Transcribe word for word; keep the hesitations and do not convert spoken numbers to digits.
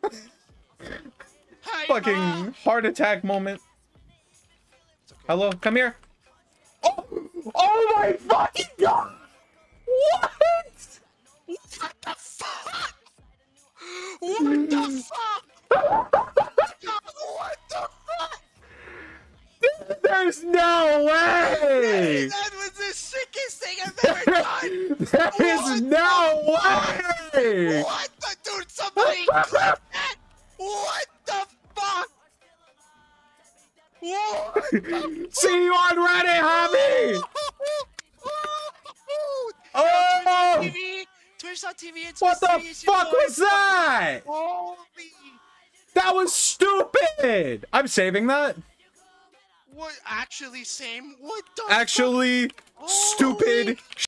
Hi, Fucking Ma. heart attack moment. Okay. Hello, come here. Oh, oh my fucking god! What? What the fuck? What the fuck? What the fuck? There's no way! That was the sickest thing I've ever done! There is What no the way! What the dude? Somebody clip that! What the fuck? What the See you on Reddit, homie! Oh! Twitch dot T V! Twitch dot T V, it's What the mysterious, you fuck boy. was that? Holy! That was stupid! I'm saving that. What? Actually, same? What the Actually, fuck? stupid. Holy